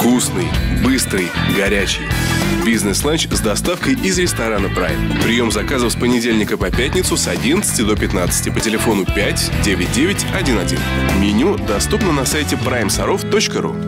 Вкусный, быстрый, горячий. Бизнес-ланч с доставкой из ресторана Prime. Прием заказов с понедельника по пятницу с 11 до 15 по телефону 5 99 11. Меню доступно на сайте primesarov.ru.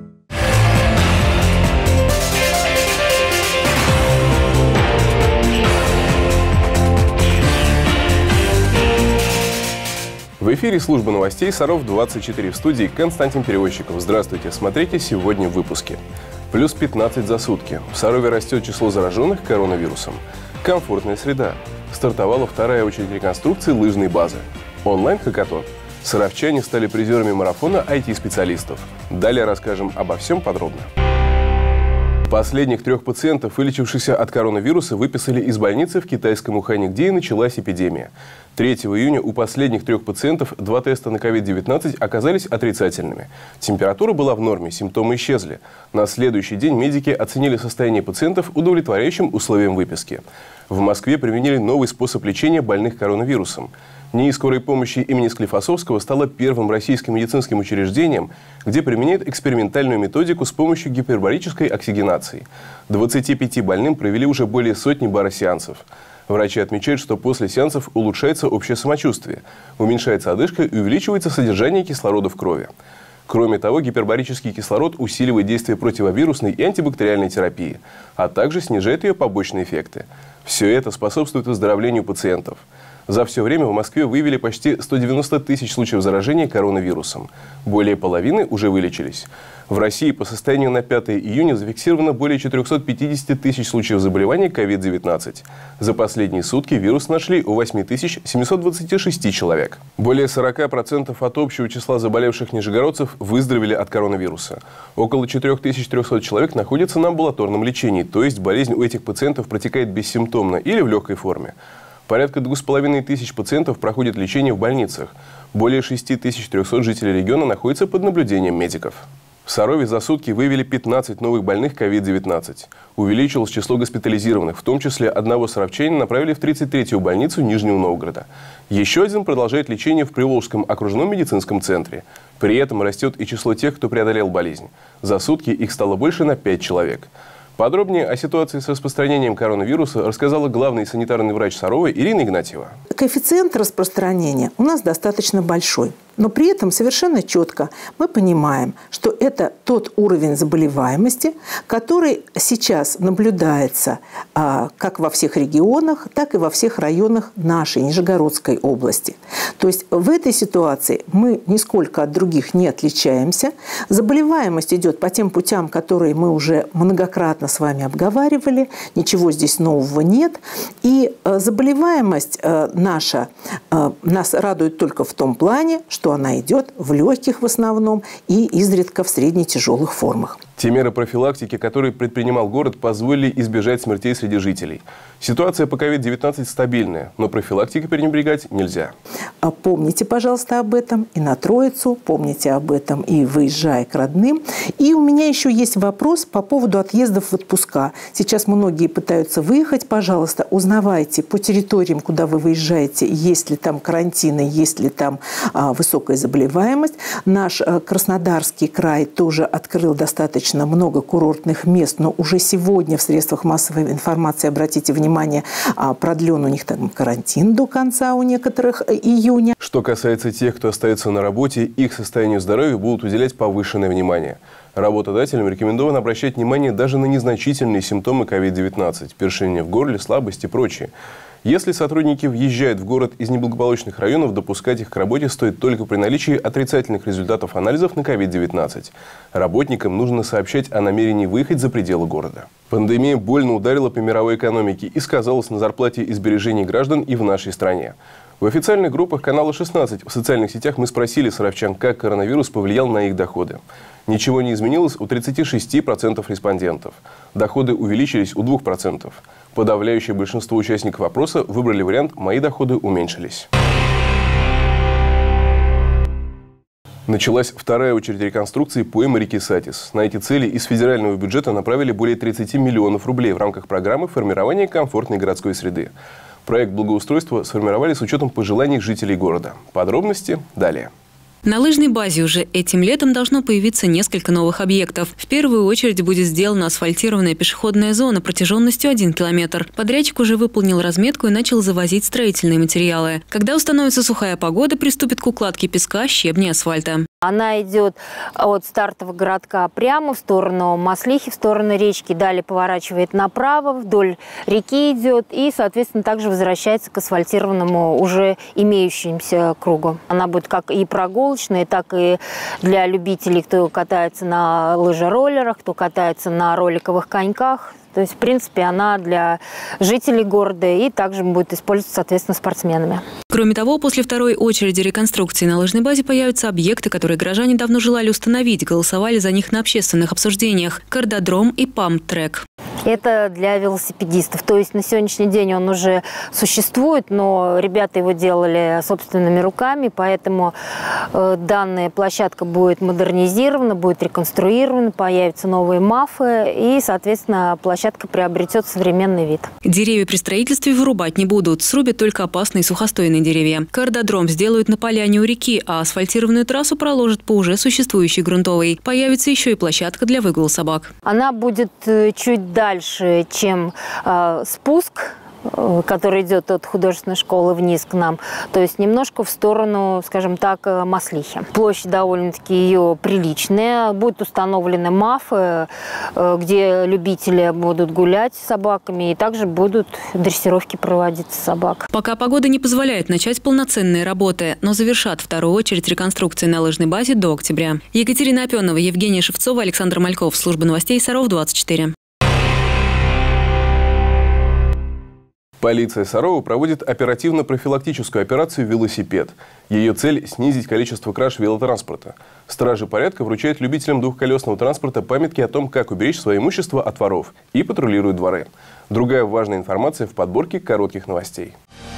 В эфире служба новостей Саров-24, в студии Константин Перевозчиков. Здравствуйте, смотрите сегодня в выпуске. Плюс 15 за сутки. В Сарове растет число зараженных коронавирусом. Комфортная среда. Стартовала вторая очередь реконструкции лыжной базы. Онлайн-хакатон. Саровчане стали призерами марафона IT-специалистов. Далее расскажем обо всем подробно. Последних 3 пациентов, вылечившихся от коронавируса, выписали из больницы в китайском Ухане, где и началась эпидемия. 3 июня у последних 3 пациентов 2 теста на COVID-19 оказались отрицательными. Температура была в норме, симптомы исчезли. На следующий день медики оценили состояние пациентов удовлетворяющим условиям выписки. В Москве применили новый способ лечения больных коронавирусом. НИИ скорой помощи имени Склифосовского стало первым российским медицинским учреждением, где применяют экспериментальную методику с помощью гипербарической оксигенации. 25 больным провели уже более сотни баросеансов. Врачи отмечают, что после сеансов улучшается общее самочувствие, уменьшается одышка и увеличивается содержание кислорода в крови. Кроме того, гипербарический кислород усиливает действие противовирусной и антибактериальной терапии, а также снижает ее побочные эффекты. Все это способствует выздоровлению пациентов. За все время в Москве выявили почти 190 тысяч случаев заражения коронавирусом. Более половины уже вылечились. В России по состоянию на 5 июня зафиксировано более 450 тысяч случаев заболевания COVID-19. За последние сутки вирус нашли у 8726 человек. Более 40% от общего числа заболевших нижегородцев выздоровели от коронавируса. Около 4300 человек находятся на амбулаторном лечении, то есть болезнь у этих пациентов протекает бессимптомно или в легкой форме. Порядка 2500 пациентов проходят лечение в больницах. Более 6300 жителей региона находятся под наблюдением медиков. В Сарове за сутки выявили 15 новых больных COVID-19. Увеличилось число госпитализированных, в том числе одного саровчанина направили в 33-ю больницу Нижнего Новгорода. Еще один продолжает лечение в Приволжском окружном медицинском центре. При этом растет и число тех, кто преодолел болезнь. За сутки их стало больше на 5 человек. Подробнее о ситуации с распространением коронавируса рассказала главный санитарный врач Сарова Ирина Игнатьева. Коэффициент распространения у нас достаточно большой. Но при этом совершенно четко мы понимаем, что это тот уровень заболеваемости, который сейчас наблюдается как во всех регионах, так и во всех районах нашей Нижегородской области. То есть в этой ситуации мы нисколько от других не отличаемся. Заболеваемость идет по тем путям, которые мы уже многократно с вами обговаривали. Ничего здесь нового нет. И заболеваемость наша нас радует только в том плане, что она идет в легких в основном и изредка в средне-тяжелых формах. Те меры профилактики, которые предпринимал город, позволили избежать смертей среди жителей. Ситуация по COVID-19 стабильная, но профилактикой пренебрегать нельзя. Помните, пожалуйста, об этом и на Троицу, помните об этом и выезжая к родным. И у меня еще есть вопрос по поводу отъездов в отпуска. Сейчас многие пытаются выехать. Пожалуйста, узнавайте по территориям, куда вы выезжаете, есть ли там карантины, есть ли там высокая заболеваемость. Наш Краснодарский край тоже открыл достаточно много курортных мест, но уже сегодня в средствах массовой информации, обратите внимание, продлен у них там карантин до конца у некоторых июня. Что касается тех, кто остается на работе, их состоянию здоровья будут уделять повышенное внимание. Работодателям рекомендовано обращать внимание даже на незначительные симптомы COVID-19, першение в горле, слабость и прочее. Если сотрудники въезжают в город из неблагополучных районов, допускать их к работе стоит только при наличии отрицательных результатов анализов на COVID-19. Работникам нужно сообщать о намерении выехать за пределы города. Пандемия больно ударила по мировой экономике и сказалась на зарплате и сбережении граждан и в нашей стране. В официальных группах канала 16 в социальных сетях мы спросили саровчан, как коронавирус повлиял на их доходы. Ничего не изменилось у 36% респондентов. Доходы увеличились у 2%. Подавляющее большинство участников опроса выбрали вариант «Мои доходы уменьшились». Началась вторая очередь реконструкции поймы реки Сатис. На эти цели из федерального бюджета направили более 30 миллионов рублей в рамках программы формирования комфортной городской среды. Проект благоустройства сформировали с учетом пожеланий жителей города. Подробности далее. На лыжной базе уже этим летом должно появиться несколько новых объектов. В первую очередь будет сделана асфальтированная пешеходная зона протяженностью 1 километр. Подрядчик уже выполнил разметку и начал завозить строительные материалы. Когда установится сухая погода, приступит к укладке песка, щебня и асфальта. Она идет от стартового городка прямо в сторону Маслихи, в сторону речки. Далее поворачивает направо, вдоль реки идет и, соответственно, также возвращается к асфальтированному уже имеющемуся кругу. Она будет как и прогулочная, так и для любителей, кто катается на лыжероллерах, кто катается на роликовых коньках. То есть, в принципе, она для жителей города и также будет использоваться, соответственно, спортсменами. Кроме того, после второй очереди реконструкции на лыжной базе появятся объекты, которые горожане давно желали установить, голосовали за них на общественных обсуждениях – кардодром и памп-трек. Это для велосипедистов. То есть на сегодняшний день он уже существует, но ребята его делали собственными руками, поэтому данная площадка будет модернизирована, будет реконструирована, появятся новые мафы и, соответственно, площадка приобретет современный вид. Деревья при строительстве вырубать не будут, срубят только опасные сухостойные деревья. Кардодром сделают на поляне у реки, а асфальтированную трассу проложат по уже существующей грунтовой. Появится еще и площадка для выгула собак. Она будет чуть дальше, чем спуск, который идет от художественной школы вниз к нам, то есть немножко в сторону, скажем так, Маслихи. Площадь довольно-таки ее приличная. Будут установлены мафы, где любители будут гулять с собаками, и также будут дрессировки проводиться собак. Пока погода не позволяет начать полноценные работы, но завершат вторую очередь реконструкции на лыжной базе до октября. Екатерина Опенова, Евгения Шевцова, Александр Мальков. Служба новостей Саров 24. Полиция Сарова проводит оперативно-профилактическую операцию «Велосипед». Ее цель – снизить количество краж велотранспорта. Стражи порядка вручают любителям двухколесного транспорта памятки о том, как уберечь свое имущество от воров, и патрулируют дворы. Другая важная информация в подборке коротких новостей.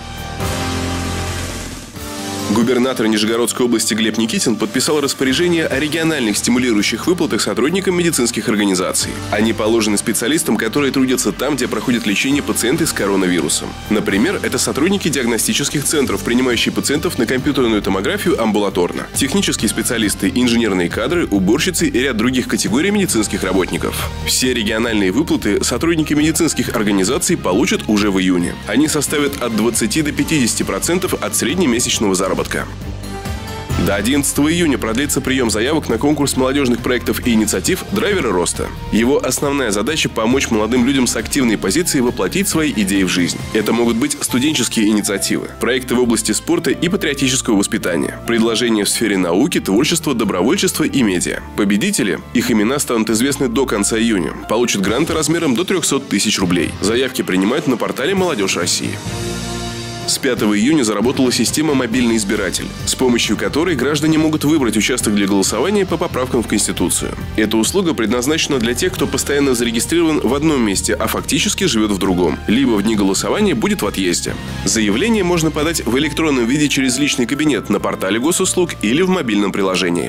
Губернатор Нижегородской области Глеб Никитин подписал распоряжение о региональных стимулирующих выплатах сотрудникам медицинских организаций. Они положены специалистам, которые трудятся там, где проходит лечение пациенты с коронавирусом. Например, это сотрудники диагностических центров, принимающие пациентов на компьютерную томографию амбулаторно, технические специалисты, инженерные кадры, уборщицы и ряд других категорий медицинских работников. Все региональные выплаты сотрудники медицинских организаций получат уже в июне. Они составят от 20 до 50% от среднемесячного заработка. До 11 июня продлится прием заявок на конкурс молодежных проектов и инициатив «Драйверы роста». Его основная задача – помочь молодым людям с активной позицией воплотить свои идеи в жизнь. Это могут быть студенческие инициативы, проекты в области спорта и патриотического воспитания, предложения в сфере науки, творчества, добровольчества и медиа. Победители, их имена станут известны до конца июня, получат гранты размером до 300 тысяч рублей. Заявки принимают на портале «Молодежь России». С 5 июня заработала система «Мобильный избиратель», с помощью которой граждане могут выбрать участок для голосования по поправкам в Конституцию. Эта услуга предназначена для тех, кто постоянно зарегистрирован в одном месте, а фактически живет в другом, либо в дни голосования будет в отъезде. Заявление можно подать в электронном виде через личный кабинет на портале госуслуг или в мобильном приложении.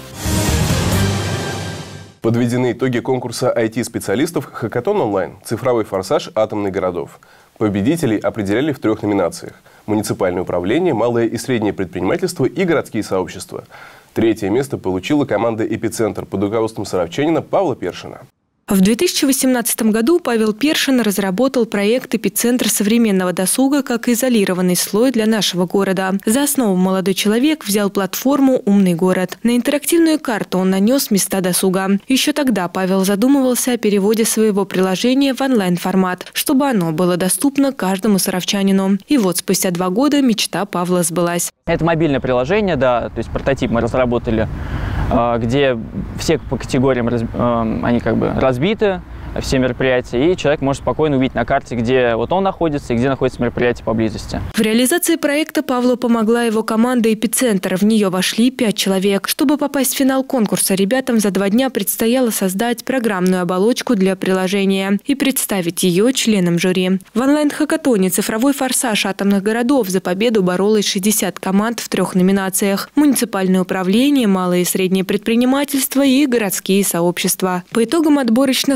Подведены итоги конкурса IT-специалистов «Хакатон онлайн. Цифровой форсаж атомных городов». Победителей определяли в 3 номинациях – муниципальное управление, малое и среднее предпринимательство и городские сообщества. 3-е место получила команда «Эпицентр» под руководством саровчанина Павла Першина. В 2018 году Павел Першин разработал проект «Эпицентр современного досуга» как изолированный слой для нашего города. За основу молодой человек взял платформу «Умный город». На интерактивную карту он нанес места досуга. Еще тогда Павел задумывался о переводе своего приложения в онлайн-формат, чтобы оно было доступно каждому саровчанину. И вот спустя 2 года мечта Павла сбылась. Это мобильное приложение, да, то есть прототип мы разработали, где все по категориям они как бы разбиты, все мероприятия, и человек может спокойно увидеть на карте, где вот он находится и где находится мероприятие поблизости. В реализации проекта Павлу помогла его команда «Эпицентр». В нее вошли 5 человек. Чтобы попасть в финал конкурса, ребятам за 2 дня предстояло создать программную оболочку для приложения и представить ее членам жюри. В онлайн-хакатоне «Цифровой форсаж атомных городов» за победу боролось 60 команд в 3 номинациях – муниципальное управление, малое и среднее предпринимательство и городские сообщества. По итогам отборочных туров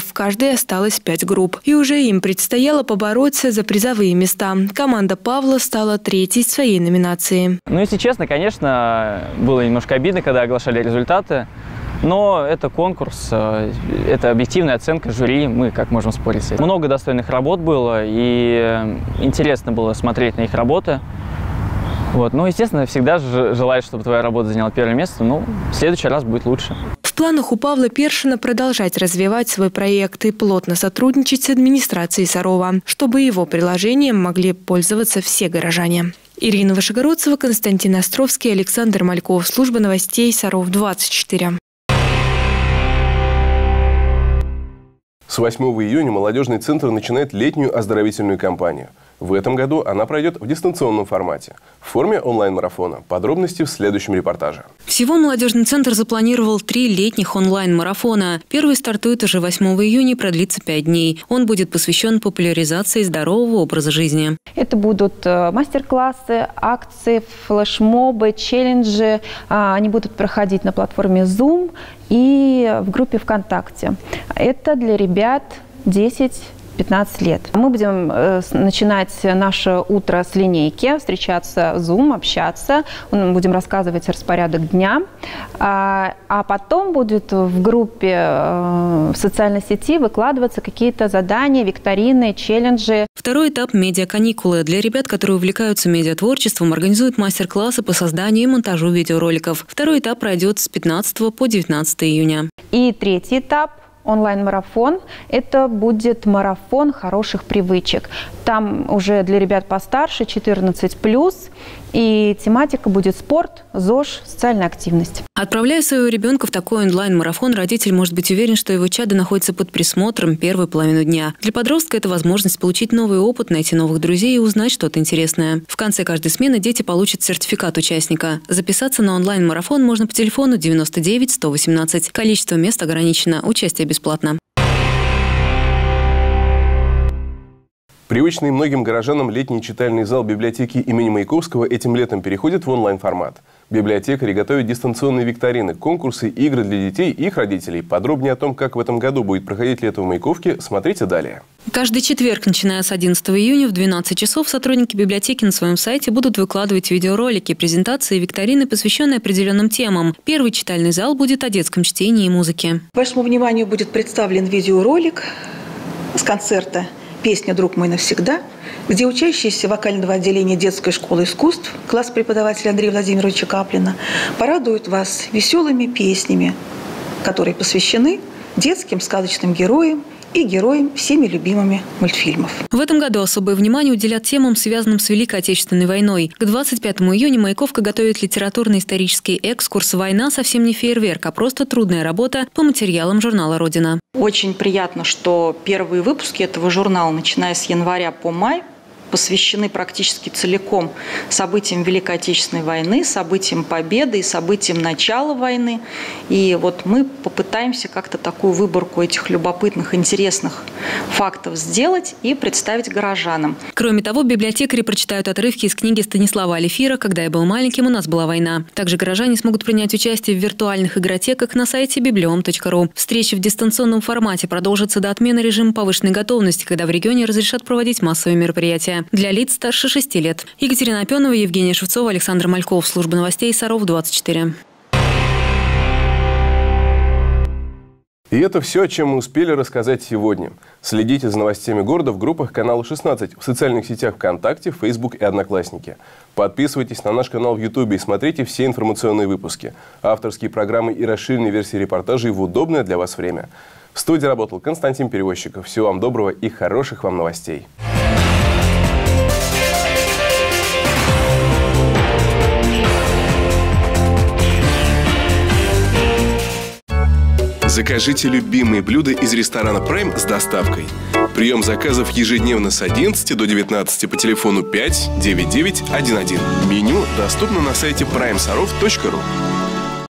В каждой осталось 5 групп. И уже им предстояло побороться за призовые места. Команда Павла стала 3-й в своей номинации. Ну, если честно, конечно, было немножко обидно, когда оглашали результаты. Но это конкурс, это объективная оценка жюри, мы как можем спорить с этим. Много достойных работ было, и интересно было смотреть на их работы. Вот. Ну, естественно, всегда желаешь, чтобы твоя работа заняла первое место, но в следующий раз будет лучше. В планах у Павла Першина продолжать развивать свой проект и плотно сотрудничать с администрацией Сарова, чтобы его приложением могли пользоваться все горожане. Ирина Вышегородцева, Константин Островский, Александр Мальков. Служба новостей Саров 24. С 8 июня молодежный центр начинает летнюю оздоровительную кампанию. В этом году она пройдет в дистанционном формате, в форме онлайн-марафона. Подробности в следующем репортаже. Всего молодежный центр запланировал 3 летних онлайн-марафона. Первый стартует уже 8 июня и продлится 5 дней. Он будет посвящен популяризации здорового образа жизни. Это будут мастер-классы, акции, флешмобы, челленджи. Они будут проходить на платформе Zoom и в группе ВКонтакте. Это для ребят 10-15 лет. Мы будем начинать наше утро с линейки, встречаться в Zoom, общаться. Мы будем рассказывать распорядок дня. А потом будет в группе в социальной сети выкладываться какие-то задания, викторины, челленджи. Второй этап – медиаканикулы. Для ребят, которые увлекаются медиатворчеством, организуют мастер-классы по созданию и монтажу видеороликов. Второй этап пройдет с 15 по 19 июня. И третий этап – онлайн-марафон. Это будет марафон хороших привычек. Там уже для ребят постарше, 14+, и тематика будет спорт, ЗОЖ, социальная активность. Отправляя своего ребенка в такой онлайн-марафон, родитель может быть уверен, что его чадо находится под присмотром первую половину дня. Для подростка это возможность получить новый опыт, найти новых друзей и узнать что-то интересное. В конце каждой смены дети получат сертификат участника. Записаться на онлайн-марафон можно по телефону 99 118. Количество мест ограничено. Участие бесплатно. Привычный многим горожанам летний читальный зал библиотеки имени Маяковского этим летом переходит в онлайн-формат. Библиотекари готовят дистанционные викторины, конкурсы, игры для детей и их родителей. Подробнее о том, как в этом году будет проходить лето в Маяковке, смотрите далее. Каждый четверг, начиная с 11 июня в 12 часов, сотрудники библиотеки на своем сайте будут выкладывать видеоролики, презентации и викторины, посвященные определенным темам. Первый читальный зал будет о детском чтении и музыке. Вашему вниманию будет представлен видеоролик с концерта «Песня «Друг мой навсегда», где учащиеся вокального отделения детской школы искусств, класс преподавателя Андрея Владимировича Каплина, порадуют вас веселыми песнями, которые посвящены детским сказочным героям и героям всеми любимыми мультфильмов. В этом году особое внимание уделят темам, связанным с Великой Отечественной войной. К 25 июня Маяковка готовит литературно-исторический экскурс «Война» совсем не фейерверк, а просто трудная работа по материалам журнала «Родина». Очень приятно, что первые выпуски этого журнала, начиная с января по май, посвящены практически целиком событиям Великой Отечественной войны, событиям Победы и событиям начала войны. И вот мы попытаемся как-то такую выборку этих любопытных, интересных фактов сделать и представить горожанам. Кроме того, библиотекари прочитают отрывки из книги Станислава Алифира «Когда я был маленьким, у нас была война». Также горожане смогут принять участие в виртуальных игротеках на сайте bibliom.ru. Встречи в дистанционном формате продолжатся до отмены режима повышенной готовности, когда в регионе разрешат проводить массовые мероприятия для лиц старше 6 лет. Екатерина Опенова, Евгения Шевцова, Александр Мальков. Служба новостей Саров 24. И это все, о чем мы успели рассказать сегодня. Следите за новостями города в группах канала 16, в социальных сетях ВКонтакте, Facebook и Одноклассники. Подписывайтесь на наш канал в Ютубе и смотрите все информационные выпуски, авторские программы и расширенные версии репортажей в удобное для вас время. В студии работал Константин Перевозчиков. Всего вам доброго и хороших вам новостей. Закажите любимые блюда из ресторана Prime с доставкой. Прием заказов ежедневно с 11 до 19 по телефону 5 99 11. Меню доступно на сайте primesarov.ru.